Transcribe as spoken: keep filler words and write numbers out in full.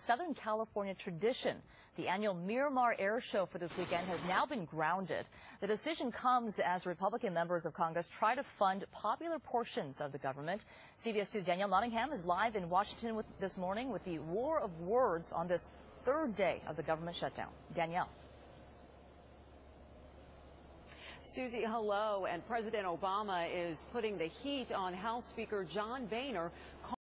Southern California tradition. The annual Miramar Air Show for this weekend has now been grounded. The decision comes as Republican members of Congress try to fund popular portions of the government. C B S two's Danielle Nottingham is live in Washington with, this morning with the war of words on this third day of the government shutdown. Danielle. Susie, hello. And President Obama is putting the heat on House Speaker John Boehner.